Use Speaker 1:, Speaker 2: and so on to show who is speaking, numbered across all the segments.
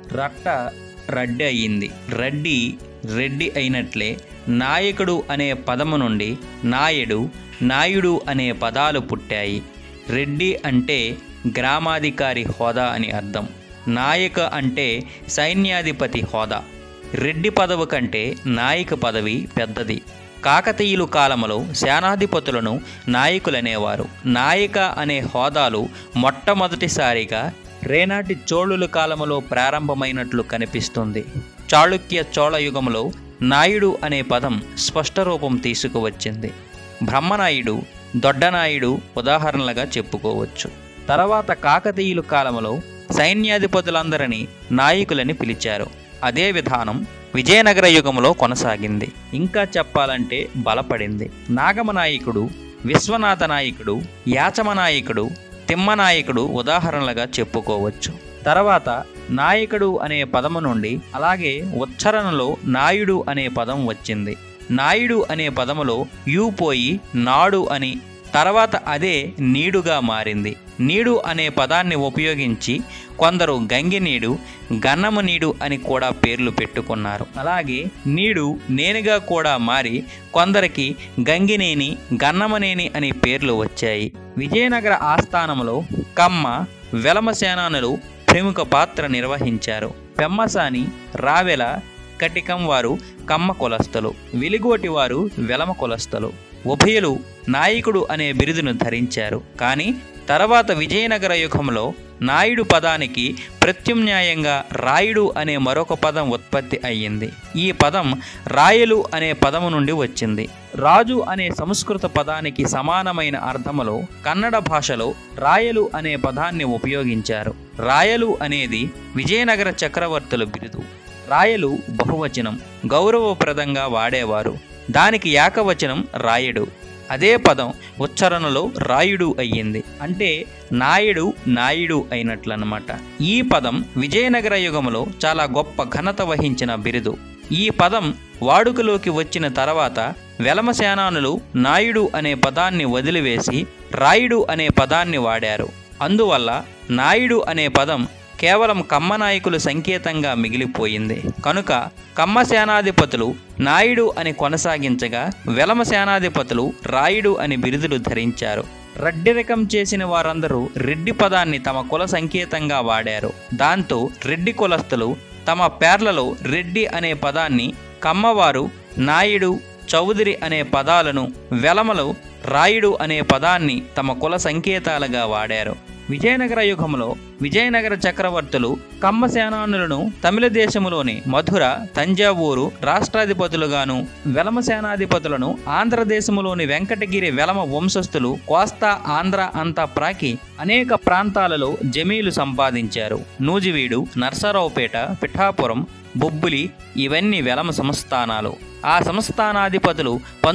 Speaker 1: రట్ట రడ్డి అయ్యింది. రడ్డి రెడ్డి అయినట్లే నాయకుడు అనే పదము నుండి నాయుడు, నాయుడు అనే పదాలు పుట్టాయి. రెడ్డి అంటే గ్రామాధికారి హోదా అని అర్థం. నాయక అంటే సైన్యాధిపతి హోదా. రెడ్డి పదవి కంటే నాయక పదవి పెద్దది. కాకతీయుల కాలంలో సేనాధిపతులను నాయకులనేవారు. నాయక అనే హోదాలు మొట్టమొదటిసారిగా రేనాటి చోళుల కాలంలో ప్రారంభమైనట్లు కనిపిస్తుంది. చాళుక్య చోళ యుగంలో నాయుడు అనే పదం స్పష్ట రూపం తీసుకువచ్చింది. బ్రహ్మనాయుడు, దొడ్డనాయుడు ఉదాహరణలుగా చెప్పుకోవచ్చు. తర్వాత కాకతీయుల కాలంలో సైన్యాధిపతులందరినీ నాయకులని పిలిచారు. అదే విధానం విజయనగర యుగంలో కొనసాగింది. ఇంకా చెప్పాలంటే బలపడింది. నాగమనాయకుడు, విశ్వనాథ నాయకుడు, యాచమనాయకుడు, తిమ్మనాయకుడు ఉదాహరణలుగా చెప్పుకోవచ్చు. తర్వాత నాయకుడు అనే పదము నుండి అలాగే ఉచ్చారణలో నాయుడు అనే పదం వచ్చింది. నాయుడు అనే పదములో యు పోయి నాడు అని, తర్వాత అదే నీడుగా మారింది. నీడు అనే పదాన్ని ఉపయోగించి కొందరు గంగినీడు, గన్నమ నీడు అని కూడా పేర్లు పెట్టుకున్నారు. అలాగే నీడు నేనుగా కూడా మారి కొందరికి గంగినేని, గన్నమనేని అని పేర్లు వచ్చాయి. విజయనగర ఆస్థానంలో కమ్మ, వెలమ సేనానులు ప్రముఖ పాత్ర నిర్వహించారు. పెమ్మసాని, రావెల, కటికం వారు కమ్మ కులస్థులు, వెలిగోటి వారు వెలమ కులస్థులు. ఉభయులు నాయకుడు అనే బిరుదును ధరించారు. కానీ తర్వాత విజయనగర యుగంలో నాయుడు పదానికి ప్రత్యామ్నాయంగా రాయుడు అనే మరొక పదం ఉత్పత్తి అయ్యింది. ఈ పదం రాయలు అనే పదము నుండి వచ్చింది. రాజు అనే సంస్కృత పదానికి సమానమైన అర్థములో కన్నడ భాషలో రాయలు అనే పదాన్ని ఉపయోగించారు. రాయలు అనేది విజయనగర చక్రవర్తుల బిరుదు. రాయలు బహువచనం, గౌరవప్రదంగా వాడేవారు. దానికి ఏకవచనం రాయుడు. అదే పదం ఉచ్చారణలో రాయుడు అయ్యింది. అంటే నాయుడు, నాయుడు అయినట్లన్నమాట. ఈ పదం విజయనగర యుగంలో చాలా గొప్ప ఘనత వహించిన బిరుదు. ఈ పదం వాడుకలోకి వచ్చిన తర్వాత వెలమ సేనానులు నాయుడు అనే పదాన్ని వదిలివేసి రాయుడు అనే పదాన్ని వాడారు. అందువల్ల నాయుడు అనే పదం కేవలం కమ్మ నాయకులు సంకేతంగా మిగిలిపోయింది. కనుక కమ్మ సేనాధిపతులు నాయుడు అని కొనసాగించగా వెలమ సేనాధిపతులు రాయుడు అని బిరుదులు ధరించారు. రెడ్డిరకం చేసిన వారందరూ రెడ్డి పదాన్ని తమ కుల సంకేతంగా వాడారు. దాంతో రెడ్డి కులస్థులు తమ పేర్లలో రెడ్డి అనే పదాన్ని, కమ్మవారు నాయుడు, చౌదరి అనే పదాలను, వెలమలు రాయుడు అనే పదాన్ని తమ కుల సంకేతాలుగా వాడారు. విజయనగర యుగంలో విజయనగర చక్రవర్తులు కమ్మ సేనానులను తమిళ దేశములోని మధుర, తంజావూరు రాష్ట్రాధిపతులుగాను, వెలమ సేనాధిపతులను ఆంధ్రదేశములోని వెంకటగిరి వెలమ వంశస్థులు కోస్తా, ఆంధ్ర అంతా ప్రాకి అనేక ప్రాంతాలలో జమీలు సంపాదించారు. నూజివీడు, నర్సరావుపేట, పిఠాపురం, బొబ్బులి ఇవన్నీ వెలమ సంస్థానాలు. ఆ సంస్థానాధిపతులు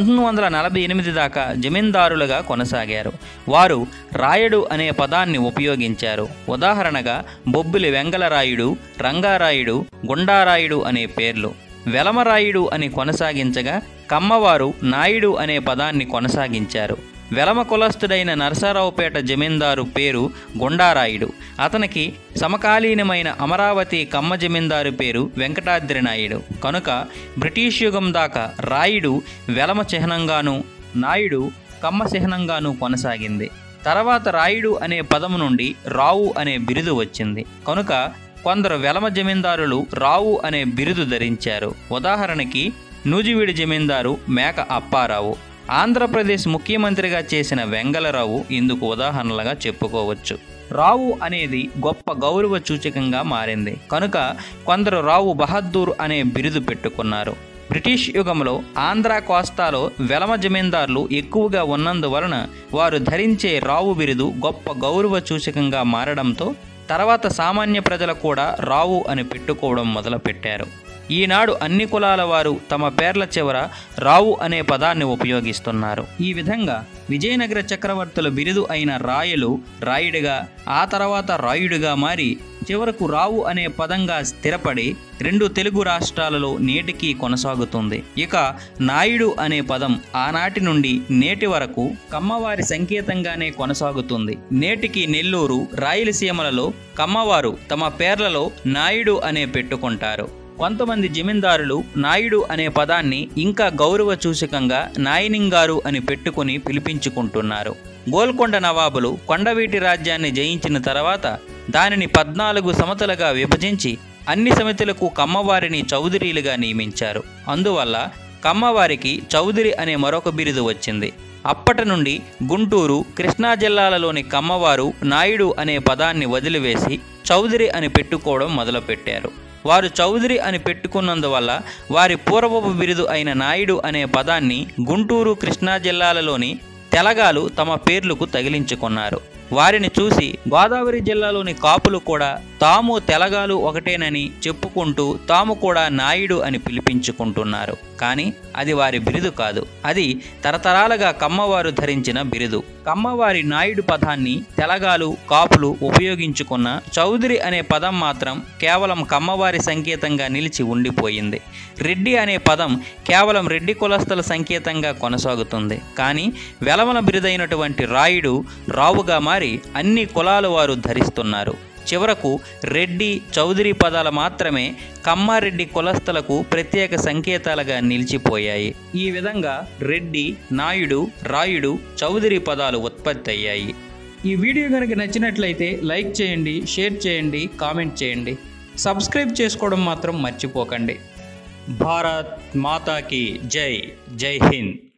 Speaker 1: 1948 దాకా జమీందారులుగా కొనసాగారు. వారు రాయుడు అనే పదాన్ని ఉపయోగించారు. ఉదాహరణగా బొబ్బిలి వెంగళరాయుడు, రంగారాయుడు, గుండారాయుడు అనే పేర్లు. వెలమరాయుడు అని కొనసాగించగా కమ్మవారు నాయుడు అనే పదాన్ని కొనసాగించారు. వెలమ కులస్థుడైన నరసరావుపేట జమీందారు పేరు గుండారాయుడు. అతనికి సమకాలీనమైన అమరావతి కమ్మ జమీందారు పేరు వెంకటాద్రి నాయుడు. కనుక బ్రిటిష్ యుగం దాకా రాయుడు వెలమ చిహ్నంగాను, నాయుడు కమ్మ చిహ్నంగాను కొనసాగింది. తర్వాత రాయుడు అనే పదము నుండి రావు అనే బిరుదు వచ్చింది. కనుక కొందరు వెలమ జమీందారులు రావు అనే బిరుదు ధరించారు. ఉదాహరణకి నూజివీడి జమీందారు మేక అప్పారావు, ఆంధ్రప్రదేశ్ ముఖ్యమంత్రిగా చేసిన వెంగళరావు ఇందుకు ఉదాహరణలుగా చెప్పుకోవచ్చు. రావు అనేది గొప్ప గౌరవ సూచకంగా మారింది. కనుక కొందరు రావు బహద్దూర్ అనే బిరుదు పెట్టుకున్నారు. బ్రిటిష్ యుగంలో ఆంధ్ర కోస్తాలో వెలమ జమీందారులు ఎక్కువగా ఉన్నందువలన వారు ధరించే రావు బిరుదు గొప్ప గౌరవ సూచకంగా మారడంతో తర్వాత సామాన్య ప్రజలు కూడా రావు అని పెట్టుకోవడం మొదలుపెట్టారు. ఈనాడు అన్ని కులాల వారు తమ పేర్ల చివర రావు అనే పదాన్ని ఉపయోగిస్తున్నారు. ఈ విధంగా విజయనగర చక్రవర్తుల బిరుదు అయిన రాయలు రాయుడిగా, ఆ తర్వాత రాయుడిగా మారి చివరకు రావు అనే పదంగా స్థిరపడి 2 తెలుగు రాష్ట్రాలలో నేటికి కొనసాగుతుంది. ఇక నాయుడు అనే పదం ఆనాటి నుండి నేటి వరకు కమ్మవారి సంకేతంగానే కొనసాగుతుంది. నేటికి నెల్లూరు, రాయలసీమలలో కమ్మవారు తమ పేర్లలో నాయుడు అనే పెట్టుకుంటారు. కొంతమంది జమీందారులు నాయుడు అనే పదాన్ని ఇంకా గౌరవ సూచకంగా నాయనింగారు అని పెట్టుకుని పిలిపించుకుంటున్నారు. గోల్కొండ నవాబులు కొండవీటి రాజ్యాన్ని జయించిన తర్వాత దానిని 14 సమతలుగా విభజించి అన్ని సమితులకు కమ్మవారిని చౌదరీలుగా నియమించారు. అందువల్ల కమ్మవారికి చౌదరి అనే మరొక బిరుదు వచ్చింది. అప్పటి నుండి గుంటూరు, కృష్ణా జిల్లాలలోని కమ్మవారు నాయుడు అనే పదాన్ని వదిలివేసి చౌదరి అని పెట్టుకోవడం మొదలుపెట్టారు. వారు చౌదరి అని పెట్టుకున్నందువల్ల వారి పూర్వపు బిరుదు అయిన నాయుడు అనే పదాన్ని గుంటూరు, కృష్ణా జిల్లాలలోని తెలగాలు తమ పేర్లకు తగిలించుకున్నారు. వారిని చూసి గోదావరి జిల్లాలోని కాపులు కూడా తాము తెలగాలు ఒకటేనని చెప్పుకుంటూ తాము కూడా నాయుడు అని పిలిపించుకుంటున్నారు. కానీ అది వారి బిరుదు కాదు, అది తరతరాలుగా కమ్మవారు ధరించిన బిరుదు. కమ్మవారి నాయుడు పదాన్ని తెలగాలు, కాపులు ఉపయోగించుకున్న చౌదరి అనే పదం మాత్రం కేవలం కమ్మవారి సంకేతంగా నిలిచి ఉండిపోయింది. రెడ్డి అనే పదం కేవలం రెడ్డి కులస్తుల సంకేతంగా కొనసాగుతుంది. కానీ వెలమల బిరుదైనటువంటి రాయుడు రావుగా మారి అన్ని కులాల వారు ధరిస్తున్నారు. చివరకు రెడ్డి, చౌదరి పదాలు మాత్రమే కమ్మారెడ్డి కులస్తులకు ప్రత్యేక సంకేతాలుగా నిలిచిపోయాయి. ఈ విధంగా రెడ్డి, నాయుడు, రాయుడు, చౌదరి పదాలు ఉత్పత్తి అయ్యాయి. ఈ వీడియో కనుక నచ్చినట్లయితే లైక్ చేయండి, షేర్ చేయండి, కామెంట్ చేయండి. సబ్స్క్రైబ్ చేసుకోవడం మాత్రం మర్చిపోకండి. భారత్ మాతాకి జై. జై హింద్.